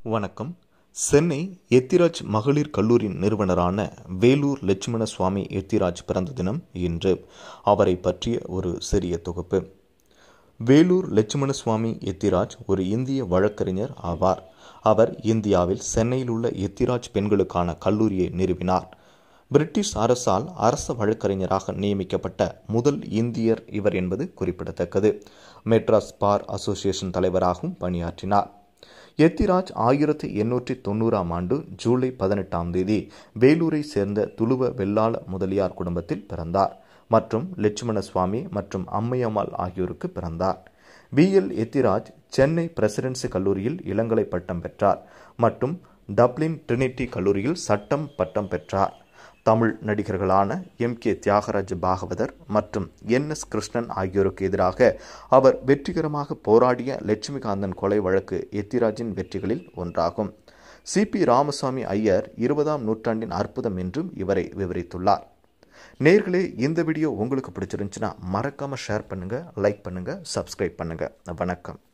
வணக்கம். சென்னை எத்திராஜ் மகளிர் கல்லூரி நிறுவனரான வேலூர் லட்சுமண சுவாமி எத்திராஜ் பிறந்த தினம் இன்று. அவரை பற்றிய ஒரு சிறிய தொகுப்பு. வேலூர் லட்சுமண சுவாமி எத்திராஜ் ஒரு இந்திய வழக்கறிஞர் ஆவார். அவர் இந்தியாவில் சென்னையில் உள்ள எத்திராஜ் பெண்களுக்கான கல்லூரியை நிறுவினார். பிரிட்டிஷ் அரசால் அரச வழக்கறிஞராக நியமிக்கப்பட்ட முதல் இந்தியர் இவர் என்பது குறிப்பிடத்தக்கது. மெட்ராஸ் பார் அசோசியேஷன் தலைவராகவும் பணியாற்றினார். எத்திராஜ் 1890 ஜூலை 18 வேலூரை சேர்ந்த துளுவ வெள்ளாள முதலியார் குடும்பத்தில் பிறந்தார் மற்றும் லட்சுமண சுவாமி மற்றும் அம்மையம்மாள் ஆகியோருக்கு பிறந்தார். B.L. எத்திராஜ் சென்னை பிரசிடென்சி கல்லூரியில் இளங்கலை பட்டம் பெற்றார் மற்றும் டப்ளின் ட்ரினிட்டி கல்லூரியில் சட்டம் பட்டம் பெற்றார். தமிழ் நடிகர்களான M.K. தியாகராஜ பாகவதர் மற்றும் N.S. கிருஷ்ணன் ஆகியோருக்கு எதிராக அவர் வெற்றிகரமாக போராடிய லட்சுமிகாந்தன் கொலை வழக்கு எத்திராஜின் வெற்றிகளில் ஒன்றாகும். C.P. ராமசாமி ஐயர் 20ஆம் நூற்றாண்டின் அற்புதம் என்றும் இவரை விவரித்துள்ளார். நேயர்களே, இந்த வீடியோ உங்களுக்கு பிடிச்சிருந்துச்சுன்னா மறக்காம ஷேர் பண்ணுங்க, லைக் பண்ணுங்க, சப்ஸ்கிரைப் பண்ணுங்க. வணக்கம்.